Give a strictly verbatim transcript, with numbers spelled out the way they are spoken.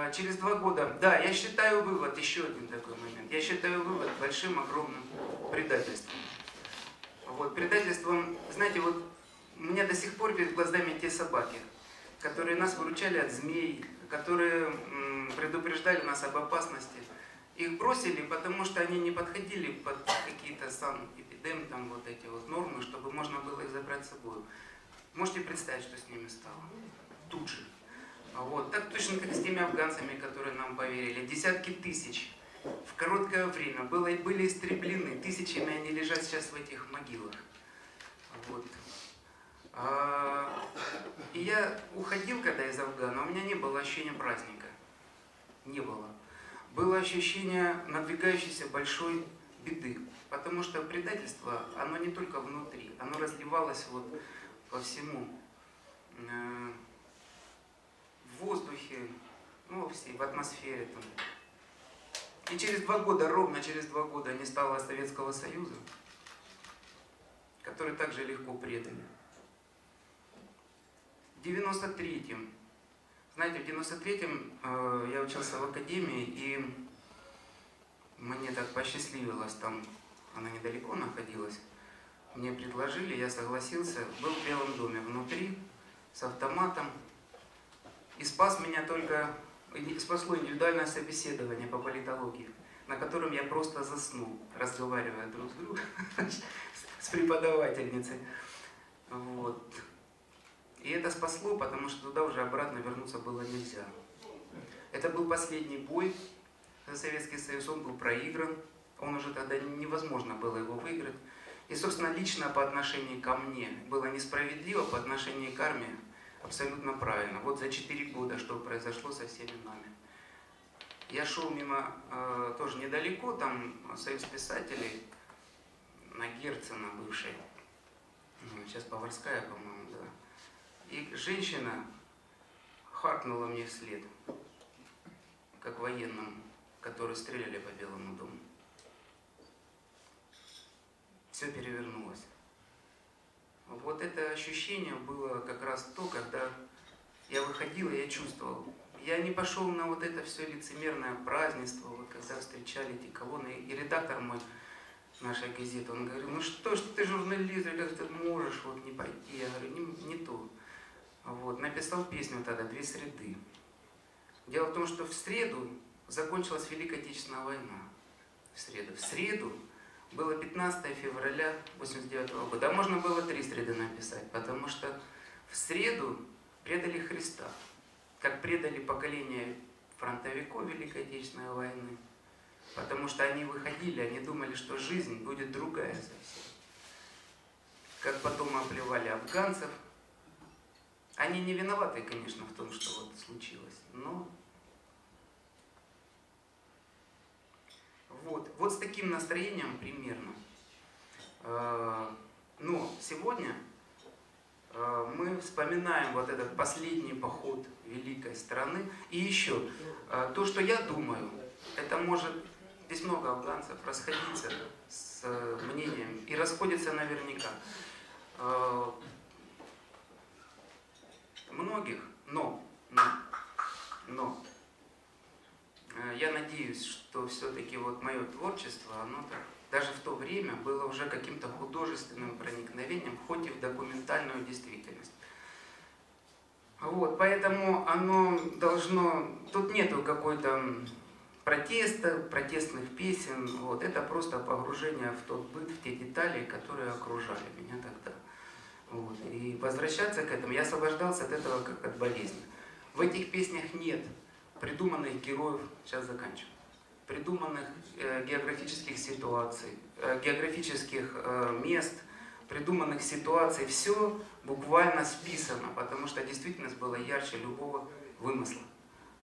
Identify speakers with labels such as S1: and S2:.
S1: Через два года, да, я считаю вывод, еще один такой момент, я считаю вывод большим, огромным предательством. Вот, предательством, знаете, вот у меня до сих пор перед глазами те собаки, которые нас выручали от змей, которые м, предупреждали нас об опасности. Их бросили, потому что они не подходили под какие-то санэпидем, там вот эти вот нормы, чтобы можно было их забрать с собой. Можете представить, что с ними стало? Тут же. Вот. Так точно, как с теми афганцами, которые нам поверили. Десятки тысяч в короткое время было, были истреблены. Тысячами они лежат сейчас в этих могилах. Вот. А, и я уходил, когда из Афгана, у меня не было ощущения праздника. Не было. Было ощущение надвигающейся большой беды. Потому что предательство, оно не только внутри, оно разливалось вот по всему. В воздухе, ну, в атмосфере. Там. И через два года, ровно через два года не стало Советского Союза, который также легко предали. В девяносто третьем, знаете, в девяносто третьем э, я учился в академии, и мне так посчастливилось, там она недалеко находилась, мне предложили, я согласился, был в Белом доме внутри, с автоматом. И спас меня только, спасло индивидуальное собеседование по политологии, на котором я просто заснул, разговаривая друг с другом, с преподавательницей. Вот. И это спасло, потому что туда уже обратно вернуться было нельзя. Это был последний бой за Советский Союз, он был проигран, он уже тогда невозможно было его выиграть. И, собственно, лично по отношению ко мне было несправедливо, по отношению к армии абсолютно правильно. Вот за четыре года, что произошло со всеми нами. Я шел мимо, э, тоже недалеко, там союз писателей, на Герцена бывшей, сейчас Поварская, по-моему, да. И женщина харкнула мне вслед, как военным, которые стреляли по Белому дому. Все перевернулось. Вот это ощущение было как раз то, когда я выходил, и я чувствовал. Я не пошел на вот это все лицемерное празднество, вот когда встречали эти колонны. И редактор мой нашей газеты, он говорил, ну что ж ты журналист, как ты можешь вот не пойти? Я говорю, не, не то. Вот, написал песню тогда «Две среды». Дело в том, что в среду закончилась Великая Отечественная война. В среду. В среду было пятнадцатое февраля восемьдесят девятого года. А можно было три среды написать, потому что в среду предали Христа, как предали поколение фронтовиков Великой Отечественной войны. Потому что они выходили, они думали, что жизнь будет другая совсем. Как потом оплевали афганцев. Они не виноваты, конечно, в том, что вот случилось, но вот, вот с таким настроением примерно. Но сегодня мы вспоминаем вот этот последний поход великой страны. И еще, то, что я думаю, это может, здесь много афганцев, расходиться с мнением, и расходится наверняка. Многих, но, но, но, я надеюсь, что все-таки вот мое творчество, оно так, даже в то время было уже каким-то художественным проникновением, хоть и в документальную действительность. Вот, поэтому оно должно, тут нету какой-то протеста, протестных песен, вот, это просто погружение в тот быт, в те детали, которые окружали меня тогда. Вот. И возвращаться к этому, я освобождался от этого как от болезни. В этих песнях нет придуманных героев, сейчас заканчиваю, придуманных э, географических ситуаций, э, географических э, мест, придуманных ситуаций. Все буквально списано, потому что действительность была ярче любого вымысла.